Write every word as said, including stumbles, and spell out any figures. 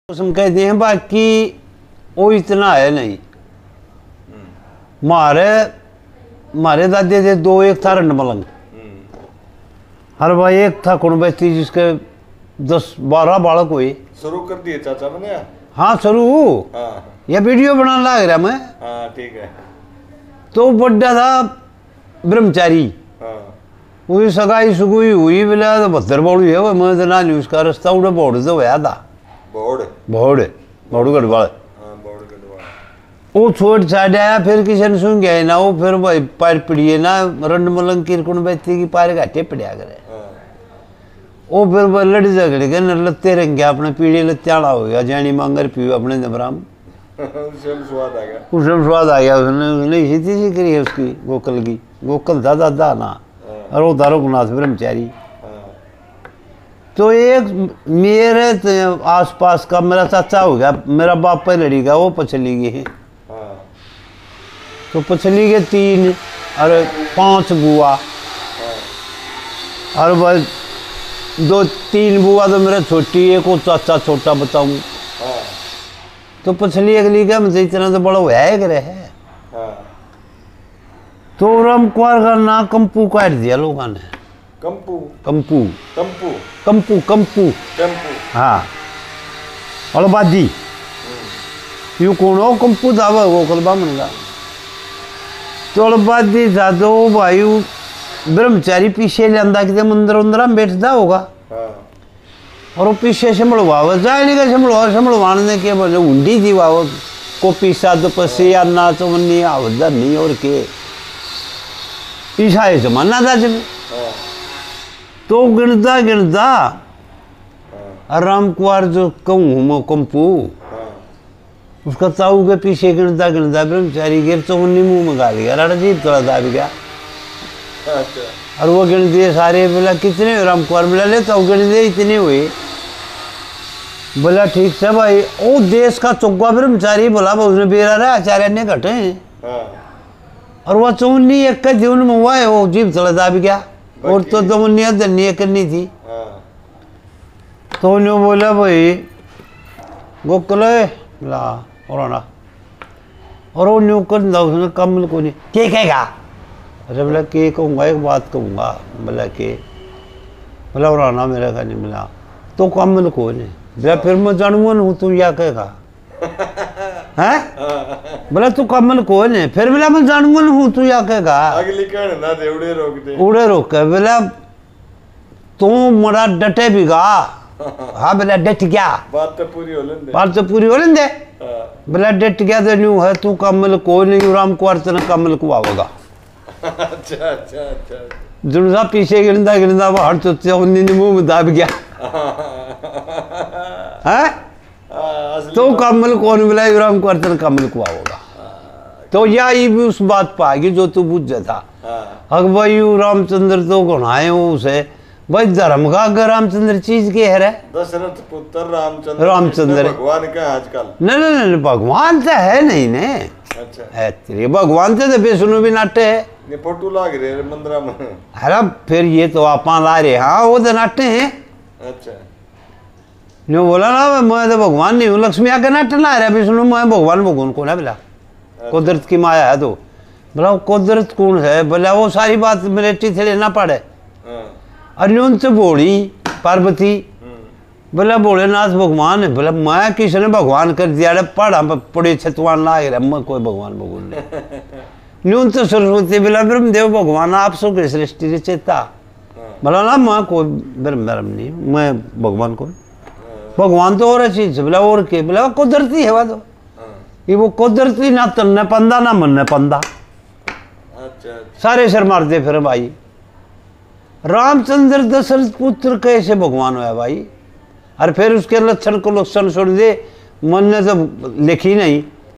हम कहते हैं बाकी वो इतना है नहीं। मारे मारे दादे थे दो, एक था रंड मलंग, हर भाई एक था कुणबस्ती जिसके दस बारह बालक हुए। शुरू कर दिए चाचा मैंने। हाँ शुरू। हाँ यह वीडियो बनाने लग रहा मैं। हाँ ठीक है। तो बड्डा था ब्रह्मचारी। हाँ वही सगाई सुगुई हुई बोला तो बहत्तर बोड़ी है वो। मैं तो ना ली उसका रास्ता उड़ा बोड़ तो होया था। बोड़ बोड़ बोड़ गढ़वाल। हाँ बोड़ गढ़वाल। वो छोड़ छाड़ आया फिर किसी ने सुन गया ना। वो फिर भाई पैर पड़िए ना रंड मलंग की कुणबस्ती की पार घाटे पड़िया करे। वो फिर वह लड़ झगड़े के न लत्ते रंग गया अपने पीढ़ी लत्याड़ा हो गया। जानी मांगर पी अपने दबराम उसमें स्वाद आ गया। उसमें स्वाद आ गया। उसने उसने इसी चीज करी है उसकी गोकल की। गोकल था दादा ना और वो था रघुनाथ ब्रह्मचारी। तो एक मेरे आसपास का मेरा चाचा हो गया। मेरा बाप पे लड़ी गया वो पछली गए हैं। तो पछली के तीन और पांच बुआ और बस दो तीन बुआ तो मेरा छोटी है को चाचा छोटा बताऊं। तो पछली अगली का मुझे इतना तो बड़ा हुआ है करे है। तो राम कुमार का नाम कंपू काट दिया लोगों ने। कंपू कंपू कंपू कंपू कंपू कंपू हाँ और बादी यू कौन हो कंपू था वो कलबा मन का। तो बादी था तो भाई ब्रह्मचारी पीछे लिया कि मंदिर उंदर में बैठता होगा। और वो पीछे संभलवा जाए नहीं का संभलवा संभलवाने के बोले उंडी थी वाह को पीसा तो पसी या ना तो मनी आवधर नहीं और के ईसा जमाना था जब। तो गिनता गिनता राम कुमार जो कहूँ मैं कंपू उसका ताऊ के पीछे गिनता गिनता ब्रह्मचारी गिर तो उन्नी मुँह में गाल गया। रणजीत थोड़ा दाब गया और वो गिन दिए सारे। बोला कितने राम कुमार बोला ले तो गिन दिए इतने हुए। बोला ठीक से भाई वो देश का चौका ब्रह्मचारी बोला उसने बेरा रहा आचार्य ने घटे और वह चौनी एक का जीवन में हुआ है वो जीव थोड़ा दाब गया। और तो दमुनिया धनिया करनी थी। तो उन्होंने बोला भाई गोकल ला और ना और वो न्यू कर उसने कमल को नहीं के कहेगा। अरे बोला के कहूँगा एक बात कहूँगा। बोला के बोला और ना मेरा का नहीं मिला तो कमल को नहीं। बोला फिर मैं जानूंगा हूँ तू या कहेगा हैं। बोला तू कमल को नहीं। फिर बोला मैं जानूंगा हूँ तू या कहेगा। अगली कहने ना दे उड़े रोक दे उड़े रोक बोला तू मरा डटे भी गा। हाँ बोला डट गया बात तो पूरी हो लेंदे बात तो पूरी हो लेंदे। बोला डट गया तो न्यू है तू कमल को नहीं राम कुमार तेने कमल को आओगा। अच्छा अच्छा अच्छा जुड़सा पीछे गिरता गिरता वो हट चुके उन्नी मुंह में दाब गया है। तो कमल कौन मिला राम कुमार तेने कमल को आओगा। तो या ये भी उस बात पर आएगी जो तू बुझ जाता। अग भाई रामचंद्र तो गुनाए उसे भाई धर्म का अगर रामचंद्र चीज के है दशरथ पुत्र रामचंद्र रामचंद्र भगवान का आजकल नहीं नहीं नहीं भगवान तो है नहीं ने। अच्छा है तेरे भगवान से तो बेसुनो भी नाटे है। ये फोटो लाग रहे मंदिर में। अरे फिर ये तो आप ला रहे हाँ वो तो नाटे हैं। अच्छा जो बोला ना मैं तो भगवान नहीं हूँ लक्ष्मी आके नाटे ला रहा बेसुनो मैं भगवान भगवान कौन है बोला कुदरत की माया है। तो बोला कुदरत कौन है। बोला वो सारी बात मेरे टीथे लेना पड़े। अर्जुन तो बोली पार्वती बोला भोलेनाथ भगवान है। बोला मैं किसने भगवान कर दिया पढ़ा पड़े छतवान ला रहा मैं कोई भगवान भगवान नहीं। न्यून तो सरस्वती बोला ब्रह्मदेव भगवान आप सो के सृष्टि चेता। बोला ना मैं कोई ब्रह्म ब्रह्म नहीं मैं भगवान को भगवान तो और चीज बोला और के बोला कुदरती है वह तो ये वो कुदरती ना तन्ने पंदा ना मन पंदा। अच्छा सारे सर मारते फिर भाई रामचंद्र दशरथ पुत्र कैसे भगवान हुआ भाई। और फिर उसके लक्षण को लक्षण छोड़ दे मन ने तो लिखी नहीं